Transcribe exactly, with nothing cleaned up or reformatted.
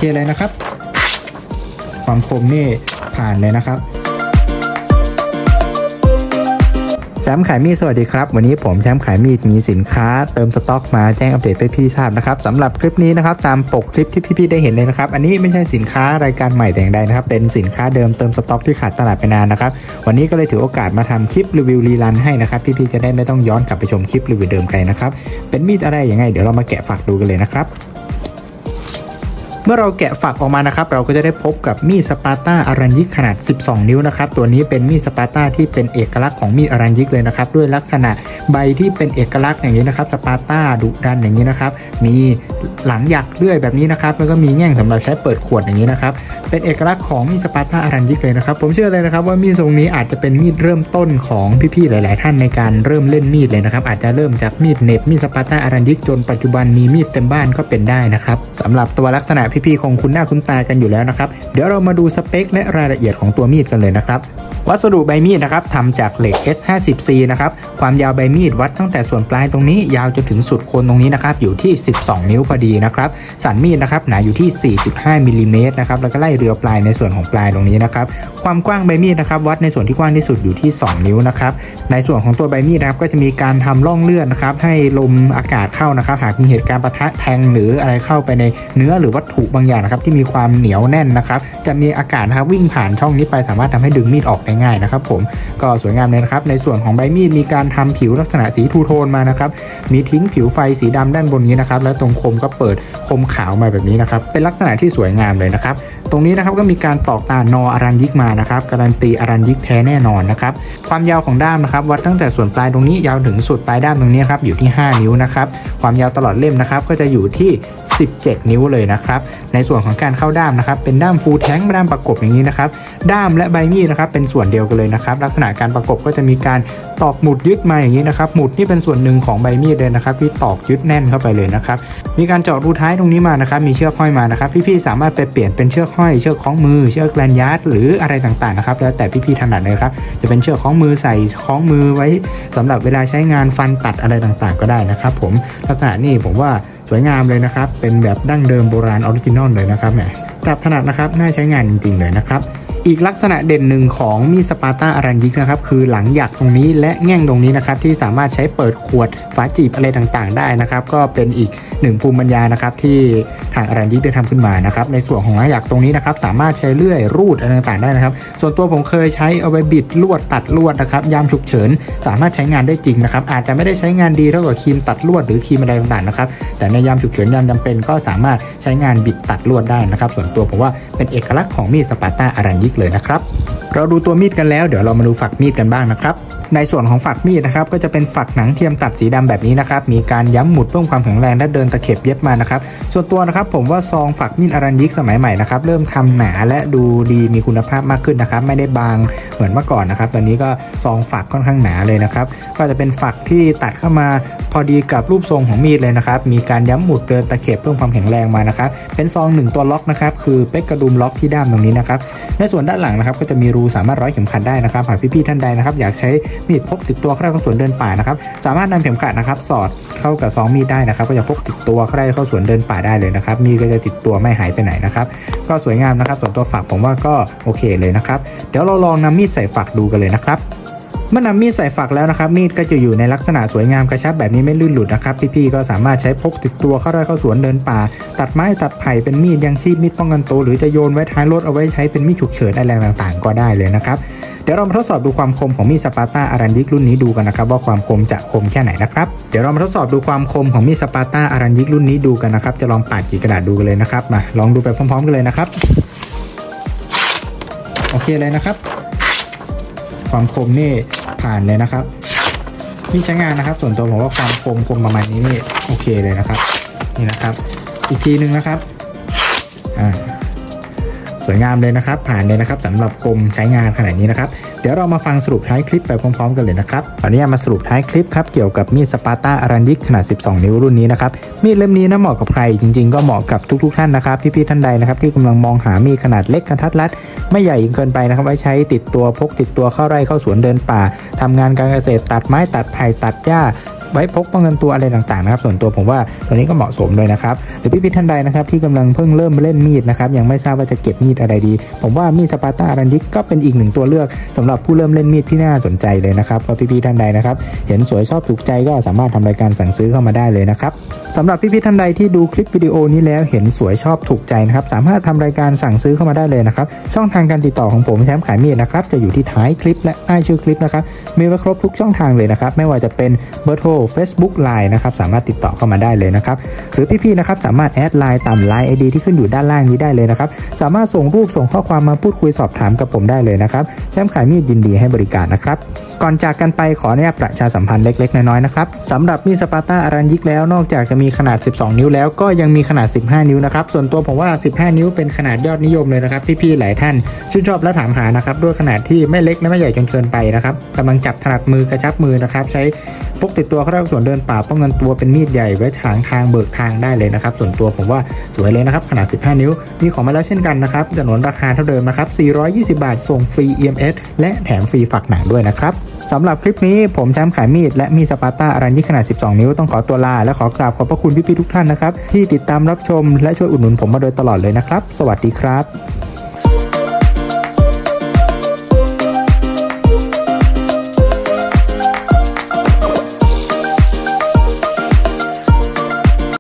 เคเลยนะครับความคมนี่ผ่านเลยนะครับแชมป์ขายมีดสวัสดีครับวันนี้ผมแชมป์ขายมีดมีสินค้าเติมสต็อกมาแจ้งอัปเดตให้พี่ทราบนะครับสำหรับคลิปนี้นะครับตามปกคลิปที่พี่ๆได้เห็นเลยนะครับอันนี้ไม่ใช่สินค้ารายการใหม่แต่อย่างใดนะครับเป็นสินค้าเดิมเติมสต็อกที่ขาดตลาดไปนานนะครับวันนี้ก็เลยถือโอกาสมาทำคลิปรีวิวรีรันให้นะครับพี่ๆจะได้ไม่ต้องย้อนกลับไปชมคลิปรีวิวเดิมไกลนะครับเป็นมีดอะไรยังไงเดี๋ยวเรามาแกะฝักดูกันเลยนะครับเมื่อเราแกะฝักออกมานะครับเราก็จะได้พบกับมีดสปาร์ต้าอารัญญิกขนาดสิบสองนิ้วนะครับตัวนี้เป็นมีดสปาร์ต้าที่เป็นเอกลักษณ์ของมีดอารัญญิกเลยนะครับด้วยลักษณะใบที่เป็นเอกลักษณ์อย่างนี้นะครับสปาร์ต้าดุดันอย่างนี้นะครับมีหลังหยักเลื่อยแบบนี้นะครับแล้วก็มีแง่งสำหรับใช้เปิดขวดอย่างนี้นะครับเป็นเอกลักษณ์ของมีดสปาร์ต้าอารัญญิกเลยนะครับผมเชื่อเลยนะครับว่ามีดทรงนี้อาจจะเป็นมีดเริ่มต้นของพี่ๆหลายๆท่านในการเริ่มเล่นมีดเลยนะครับอาจจะเริ่มจากมีดเน็บมีดสปาร์ต้าอารัญญิกจนปัจจุบันมีมีดเต็มบ้านก็เป็นได้นะครับสำหรับตัวลักษณะพี่ๆคงคุ้นหน้าคุ้นตากันอยู่แล้วนะครับเดี๋ยวเรามาดูสเปคและรายละเอียดของตัวมีดกันเลยนะครับวัสดุใบมีดนะครับทำจากเหล็ก เอส ห้าสิบ ซี นะครับความยาวใบมีดวัดตั้งแต่ส่วนปลายตรงนี้ยาวจนถึงสุดโคนตรงนี้นะครับอยู่ที่สิบสองนิ้วพอดีนะครับสันมีดนะครับหนาอยู่ที่ สี่จุดห้า มิลลิเมตรนะครับแล้วก็ไล่เรียวปลายในส่วนของปลายตรงนี้นะครับความกว้างใบมีดนะครับวัดในส่วนที่กว้างที่สุดอยู่ที่สองนิ้วนะครับในส่วนของตัวใบมีดนะครับก็จะมีการทำร่องเลื่อนนะครับให้ลมอากาศเข้านะครับหากมีเหตุการณ์ปะทะแทงหรืออะไรเข้าไปในเนื้อหรือวัตถุบางอย่างนะครับที่มีความเหนียวแน่นนะครับจะมีอากาศนะครับวิ่งผ่านช่องนี้ไปสามารถทำให้ดึงมีดออกได้ง่ายนะครับผมก็สวยงามเลยนะครับในส่วนของใบมีดมีการทำผิวลักษณะสีทูโทนมานะครับมีทิ้งผิวไฟสีดำด้านบนนี้นะครับและตรงคมก็เปิดคมขาวมาแบบนี้นะครับเป็นลักษณะที่สวยงามเลยนะครับตรงนี้นะครับก็มีการตอกตานออารัญญิกมานะครับการันตีอารัญญิกแท้แน่นอนนะครับความยาวของด้ามนะครับวัดตั้งแต่ส่วนปลายตรงนี้ยาวถึงสุดปลายด้ามตรงนี้ครับอยู่ที่ห้านิ้วนะครับความยาวตลอดเล่มนะครับก็จะอยู่ที่สิบเจ็ดนิ้วเลยนะครับในส่วนของการเข้าด้ามนะครับเป็นด้ามฟูลแทงค์ด้ามประกบอย่างนี้นะครับด้ามและใบมีดนะครับเป็นส่วนเดียวกันเลยนะครับลักษณะการประกบก็จะมีการตอกหมุดยึดมาอย่างนี้นะครับหมุดนี่เป็นส่วนหนึ่งของใบมีดเลยนะครับที่ตอกยึดแน่นเข้าไปเลยนะครับมีการเจาะรูท้ายตรงนี้มานะครับมีเชือกห้อยมานะครับพี่ๆสามารถไปเปลี่ยนเป็นเชือกห้อยเชือกคล้องมือเชือกแลนยาร์ดหรืออะไรต่างๆนะครับแล้วแต่พี่ๆถนัดเลยครับจะเป็นเชือกคล้องมือใส่คล้องมือไว้สำหรับเวลาใช้งานฟันตัดอะไรต่างๆก็ได้นะครับผมลักษณะนี้ผมว่าสวยงามเลยนะครับเป็นแบบดั้งเดิมโบราณออริจินอลเลยนะครับแหมจับถนัดนะครับน่าใช้งานจริงๆเลยนะครับอีกลักษณะเด่นหนึ่งของมีดสปาร์ต้าอารัญญิกนะครับคือหลังหยักตรงนี้และแง่งตรงนี้นะครับที่สามารถใช้เปิดขวดฝาจีบอะไรต่างๆได้นะครับก็เป็นอีกหนึ่งภูมิปัญญานะครับที่ทางอารัญญิกได้ทำขึ้นมานะครับในส่วนของหลังหยักตรงนี้นะครับสามารถใช้เลื่อยรูดอะไรต่างๆได้นะครับส่วนตัวผมเคยใช้เอาไปบิดลวดตัดลวดนะครับยามฉุกเฉินสามารถใช้งานได้จริงนะครับอาจจะไม่ได้ใช้งานดีเท่ากับครีมตัดลวดหรือครีมอะไรต่างๆนะครับแต่ในยามฉุกเฉินยามจำเป็นก็สามารถใช้งานบิดตัดลวดได้นะครับส่วนตัวผมว่าเป็นเอกลักษณ์ของมีดสปาร์ต้าอารัญญิกเลยนะครับเราดูตัวมีดกันแล้วเดี๋ยวเรามาดูฝักมีดกันบ้างนะครับในส่วนของฝักมีดนะครับก็จะเป็นฝักหนังเทียมตัดสีดำแบบนี้นะครับมีการย้ำหมุดเพิ่มความแข็งแรงและเดินตะเข็บเย็บมานะครับส่วนตัวนะครับผมว่าซองฝักมีดอารัญญิกสมัยใหม่นะครับเริ่มทำหนาและดูดีมีคุณภาพมากขึ้นนะครับไม่ได้บางเหมือนเมื่อก่อนนะครับตอนนี้ก็ซองฝักค่อนข้างหนาเลยนะครับก็จะเป็นฝักที่ตัดเข้ามาพอดีกับรูปทรงของมีดเลยนะครับมีการย้ำหมุดเดินตะเข็บเพิ่มความแข็งแรงมานะครับเป็นซองหนึ่งตัวล็อกนะครับคือเป๊กกระดุมล็อกที่ด้ามตรงนี้นะครับในส่วนด้านหลังนะครับก็จะมีรูสามารถร้อยเข็มขัดได้นะครับหากพี่ๆท่านใดนะครับอยากใช้มีดพกติดตัวใครเข้าสวนเดินป่านะครับสามารถนำเข็มขัดนะครับสอดเข้ากับซองมีดได้นะครับก็จะพกติดตัวใครเข้าสวนเดินป่าได้เลยนะครับมีดก็จะติดตัวไม่หายไปไหนนะครับก็สวยงามนะครับส่วนตัวฝักผมว่าก็โอเคเลยนะครับเดี๋ยวเราลองนำมีดใส่ฝักดูกันเลยนะครับเมื่อนำมีดใส่ฝักแล้วนะครับมีดก็จะอยู่ในลักษณะสวยงามกระชับแบบนี้ไม่ลื่นหลุดนะครับพี่ๆก็สามารถใช้พกติดตัวเข้าไร่เข้าสวนเดินป่าตัดไม้ตัดไผ่เป็นมีดยังชีพมีดป้องกันตัวหรือจะโยนไว้ท้ายรถเอาไว้ใช้เป็นมีดฉุกเฉินอะไรต่างๆก็ได้เลยนะครับเดี๋ยวเรามาทดสอบดูความคมของมีดสปาร์ต้าอารัญญิกรุ่นนี้ดูกันนะครับว่าความคมจะคมแค่ไหนนะครับเดี๋ยวเรามาทดสอบดูความคมของมีดสปาร์ต้าอารัญญิกรุ่นนี้ดูกันนะครับจะลองปาดกรีดกระดาษดูกันเลยนะครับมาลองดูไปพร้อมๆกันเลยนะครับโอเคเลยนะครับความคมนี่ผ่านเลยนะครับมีใช้งานนะครับส่วนตัวผมว่าความคมคมประมาณนี้นี่โอเคเลยนะครับนี่นะครับอีกทีนึงนะครับอ่าสวยงามเลยนะครับผ่านเลยนะครับสำหรับคมใช้งานขนาดนี้นะครับเดี๋ยวเรามาฟังสรุปท้ายคลิปไปพร้อมๆกันเลยนะครับตอนนี้มาสรุปท้ายคลิปครับเกี่ยวกับมีดสปาร์ต้าอารัญญิกขนาดสิบสองนิ้วรุ่นนี้นะครับมีดเล่มนี้นะเหมาะกับใครจริงๆก็เหมาะกับทุกๆท่านนะครับพี่ๆท่านใดนะครับที่กำลังมองหามีดขนาดเล็กกระทัดรัดไม่ใหญ่เกินไปนะครับไว้ใช้ติดตัวพกติดตัวเข้าไร่เข้าสวนเดินป่าทำงานการเกษตรตัดไม้ตัดไผ่ตัดหญ้าไว้พกป้องกันตัวอะไรต่างๆนะครับส่วนตัวผมว่าตัวนี้ก็เหมาะสมเลยนะครับหรือพี่ๆท่านใดนะครับที่กำลังเพิ่งเริ่มเล่นมีดนะครับยังไม่ทราบว่าจะเก็บมีดอะไรดีผมว่ามีดสปาร์ต้าอารันยิกก็เป็นอีกหนึ่งตัวเลือกสำหรับผู้เริ่มเล่นมีดที่น่าสนใจเลยนะครับก็พี่ๆท่านใดนะครับเห็นสวยชอบถูกใจก็สามารถทำรายการสั่งซื้อเข้ามาได้เลยนะครับสำหรับพี่ๆท่านใดที่ดูคลิปวิดีโอนี้แล้วเห็นสวยชอบถูกใจนะครับสามารถทำรายการสั่งซื้อเข้ามาได้เลยนะครับช่องทางการติดต่อของผมแชมป์ขายมีดนะครับจะอยู่ที่ท้ายคลิปและใต้ชื่อคลิปนะครับมีไว้ครบทุกช่องทางเลยนะครับไม่ว่าจะเป็นเบอร์โทร Facebook ไลน์ นะครับสามารถติดต่อเข้ามาได้เลยนะครับหรือพี่ๆนะครับสามารถแอดไลน์ตามไลน์ ไอ ดี ที่ขึ้นอยู่ด้านล่างนี้ได้เลยนะครับสามารถส่งรูปส่งข้อความมาพูดคุยสอบถามกับผมได้เลยนะครับแชมป์ขายมีดยินดีให้บริการนะครับก่อนจากกันไปขออนุญาตประชาสัมพันธ์เล็กๆน้อยๆนะครับสำหรับมีดสปาร์ต้าอารันยิกแล้วนอกจากจะมีขนาดสิบสองนิ้วแล้วก็ยังมีขนาดสิบห้านิ้วนะครับส่วนตัวผมว่าสิบห้านิ้วเป็นขนาดยอดนิยมเลยนะครับพี่ๆหลายท่านชื่นชอบและถามหานะครับด้วยขนาดที่ไม่เล็กและไม่ใหญ่จนเกินไปนะครับกำลังจับถนัดมือกระชับมือนะครับใช้พกติดตัวเข้าได้ส่วนเดินป่าป้องกันตัวเป็นมีดใหญ่ไว้ทางทางเบิกทางได้เลยนะครับส่วนตัวผมว่าสวยเลยนะครับขนาดสิบห้านิ้วมีของมาแล้วเช่นกันนะครับจำนวนราคาเท่าเดิมนะครับสี่ร้อยยี่สิบบาทส่งฟรี อี เอ็ม เอส และแถมฟรีฝากหนังด้วยนะครับสำหรับคลิปนี้ผมแชมป์ขายมีดและมีดสปาร์ต้าอารันยิกขนาดสิบสองนิ้วต้องขอตัวลาและขอกราบขอบพระคุณพี่ๆทุกท่านนะครับที่ติดตามรับชมและช่วยอุดหนุนผมมาโดยตลอดเลยนะครับสวัสดีครับ